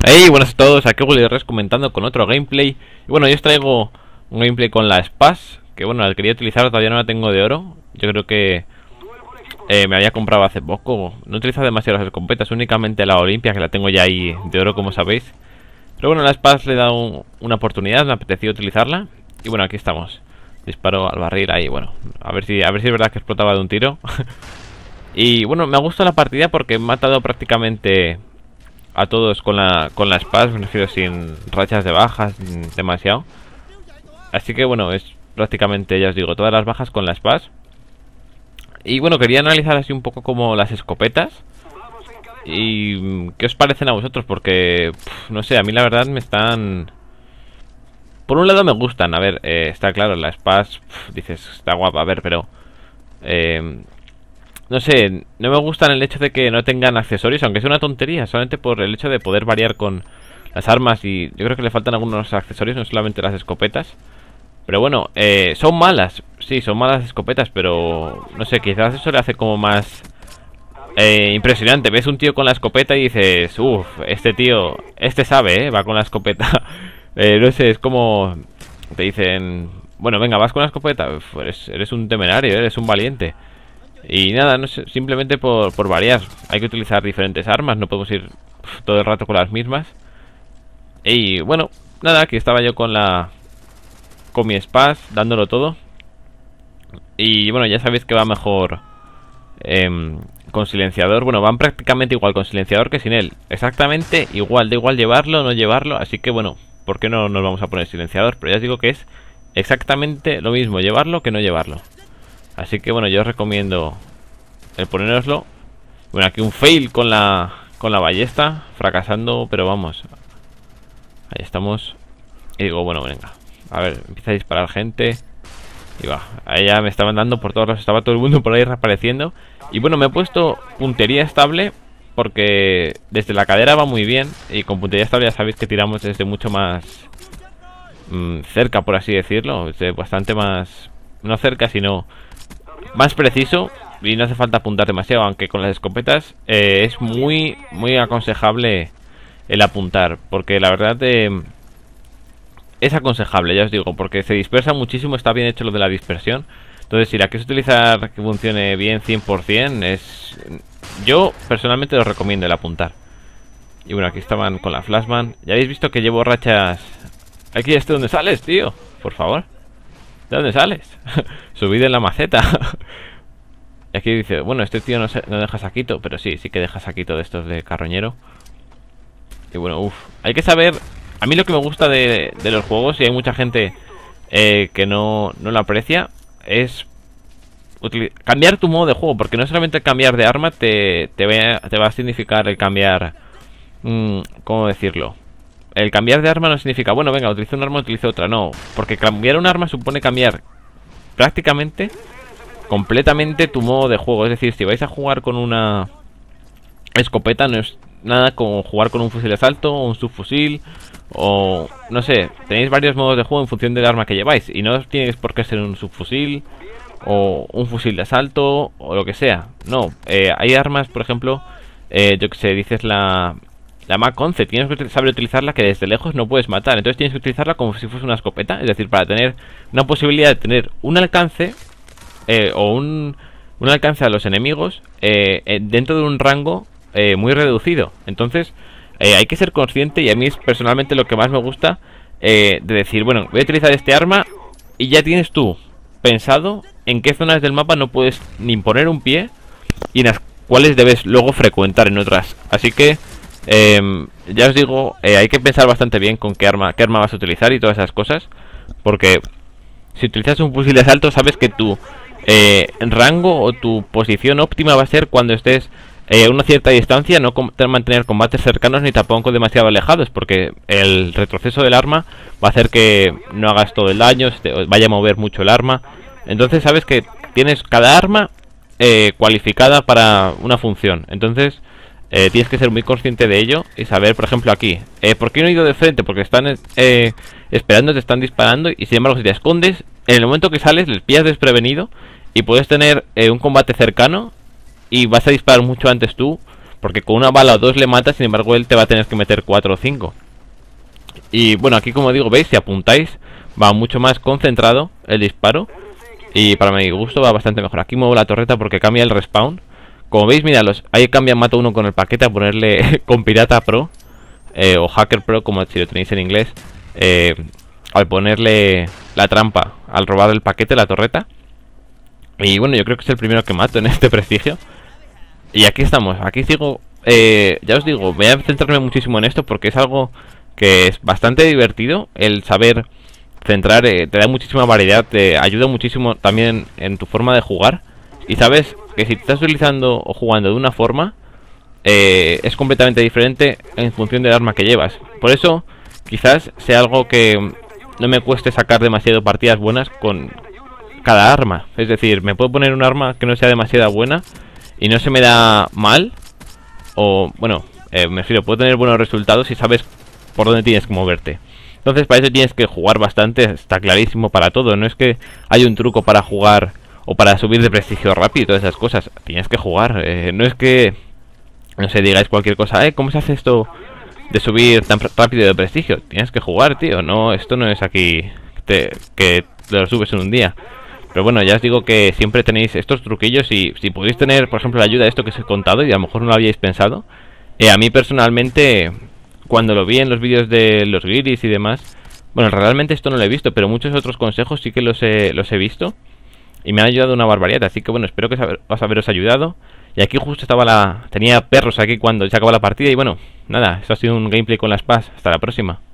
Hey, buenas a todos, aquí Gulliverres comentando con otro gameplay. Y bueno, yo os traigo un gameplay con la Spaz, que bueno, la quería utilizar, todavía no la tengo de oro. Yo creo que me había comprado hace poco. No utilizo demasiado las escopetas, únicamente la Olimpia, que la tengo ya ahí de oro, como sabéis. Pero bueno, la Spaz le he dado una oportunidad, me apetecía utilizarla. Y bueno, aquí estamos. Disparo al barril ahí, bueno, a ver si es verdad que explotaba de un tiro. Y bueno, me ha gustado la partida porque he matado prácticamente a todos con la Spaz, me refiero sin rachas de bajas, demasiado. Así que bueno, es prácticamente, ya os digo, todas las bajas con la Spaz. Y bueno, quería analizar así un poco como las escopetas. Y ¿qué os parecen a vosotros? Porque, no sé, a mí la verdad me están... Por un lado me gustan, a ver, está claro, la Spaz, dices, está guapa, a ver, pero... no sé, no me gustan el hecho de que no tengan accesorios, aunque sea una tontería, solamente por el hecho de poder variar con las armas. Y yo creo que le faltan algunos accesorios, no solamente las escopetas. Pero bueno, son malas, sí, son malas escopetas, pero no sé, quizás eso le hace como más impresionante. Ves un tío con la escopeta y dices, uff, este tío, este sabe, va con la escopeta. No sé, es como te dicen, bueno, venga, vas con la escopeta, uf, eres un temerario, eres un valiente. Y nada, no sé, simplemente por variar. Hay que utilizar diferentes armas, no podemos ir todo el rato con las mismas. Y bueno, nada, aquí estaba yo con mi Spaz, dándolo todo. Y bueno, ya sabéis que va mejor con silenciador. Bueno, van prácticamente igual con silenciador que sin él. Exactamente igual, da igual llevarlo o no llevarlo. Así que bueno, ¿por qué no nos vamos a poner silenciador? Pero ya os digo que es exactamente lo mismo llevarlo que no llevarlo. Así que bueno, yo os recomiendo el ponéroslo. Bueno, aquí un fail con la ballesta, fracasando, pero vamos. Ahí estamos. Y digo, bueno, venga, a ver, empieza a disparar gente. Y va, ahí ya me estaban dando por todos lados, estaba todo el mundo por ahí reapareciendo. Y bueno, me he puesto puntería estable porque desde la cadera va muy bien. Y con puntería estable ya sabéis que tiramos desde mucho más cerca, por así decirlo. Desde bastante más, no cerca, sino más preciso, y no hace falta apuntar demasiado, aunque con las escopetas es muy aconsejable el apuntar, porque la verdad es aconsejable, ya os digo, porque se dispersa muchísimo, está bien hecho lo de la dispersión. Entonces si la quieres utilizar que funcione bien 100%, yo personalmente os recomiendo el apuntar. Y bueno, aquí estaban con la flashman. Ya habéis visto que llevo rachas. Aquí ¿de dónde sales, tío? Por favor, ¿de dónde sales? Subid en la maceta. Y aquí dice, bueno, este tío no deja saquito. Pero sí que deja saquito de estos de carroñero. Y bueno, uff, hay que saber. A mí lo que me gusta de los juegos, y hay mucha gente que no lo aprecia, es cambiar tu modo de juego. Porque no solamente el cambiar de arma te va a significar el cambiar... ¿cómo decirlo? El cambiar de arma no significa, bueno, venga, utilizo un arma, utilizo otra. No, porque cambiar un arma supone cambiar prácticamente, completamente tu modo de juego. Es decir, si vais a jugar con una escopeta, no es nada como jugar con un fusil de asalto o un subfusil. O, no sé, tenéis varios modos de juego en función del arma que lleváis. Y no tienes por qué ser un subfusil o un fusil de asalto o lo que sea. No, hay armas, por ejemplo, yo que sé, dices la Mac 11, tienes que saber utilizarla, que desde lejos no puedes matar. Entonces tienes que utilizarla como si fuese una escopeta. Es decir, para tener una posibilidad de tener un alcance o un alcance a los enemigos dentro de un rango muy reducido. Entonces hay que ser consciente. Y a mí es personalmente lo que más me gusta, de decir, bueno, voy a utilizar este arma. Y ya tienes tú pensado en qué zonas del mapa no puedes ni poner un pie y en las cuales debes luego frecuentar en otras. Así que ya os digo, hay que pensar bastante bien con qué arma vas a utilizar y todas esas cosas. Porque si utilizas un fusil de asalto, sabes que tu rango o tu posición óptima va a ser cuando estés a una cierta distancia. No mantener combates cercanos ni tampoco demasiado alejados, porque el retroceso del arma va a hacer que no hagas todo el daño, vaya a mover mucho el arma. Entonces sabes que tienes cada arma cualificada para una función. Entonces tienes que ser muy consciente de ello y saber, por ejemplo, aquí, ¿por qué no he ido de frente? Porque están esperando, te están disparando. Y sin embargo, si te escondes, en el momento que sales les pillas desprevenido y puedes tener un combate cercano y vas a disparar mucho antes tú, Porque con una bala o dos le matas, sin embargo él te va a tener que meter 4 o 5. Y bueno, aquí como digo, veis, si apuntáis, va mucho más concentrado el disparo. Y para mi gusto va bastante mejor. Aquí muevo la torreta porque cambia el respawn. Como veis, míralos, ahí cambia, mato uno con el paquete a ponerle con Pirata Pro. O Hacker Pro, como si lo tenéis en inglés. Al ponerle la trampa, al robar el paquete, la torreta. Y bueno, yo creo que es el primero que mato en este prestigio. Y aquí estamos, aquí sigo. Ya os digo, voy a centrarme muchísimo en esto porque es algo que es bastante divertido. El saber centrar, te da muchísima variedad, te ayuda muchísimo también en tu forma de jugar. Y sabes que si te estás utilizando o jugando de una forma, es completamente diferente en función del arma que llevas. Por eso quizás sea algo que no me cueste sacar demasiado partidas buenas con cada arma. Es decir, me puedo poner un arma que no sea demasiado buena y no se me da mal. O bueno, me refiero, puedo tener buenos resultados si sabes por dónde tienes que moverte. Entonces para eso tienes que jugar bastante, está clarísimo para todo. No es que hay un truco para jugar o para subir de prestigio rápido y todas esas cosas. Tienes que jugar, no es que, no sé, digáis cualquier cosa. ¿Cómo se hace esto de subir tan rápido de prestigio? Tienes que jugar, tío. No, esto no es aquí que lo subes en un día. Pero bueno, ya os digo que siempre tenéis estos truquillos. Y si podéis tener, por ejemplo, la ayuda de esto que os he contado y a lo mejor no lo habíais pensado. A mí personalmente, cuando lo vi en los vídeos de los guiris y demás, bueno, realmente esto no lo he visto, pero muchos otros consejos sí que los he visto y me han ayudado una barbaridad. Así que bueno, espero que os haberos ayudado. Y aquí justo estaba tenía perros aquí cuando se acabó la partida. Y bueno, nada, esto ha sido un gameplay con las PAS. Hasta la próxima.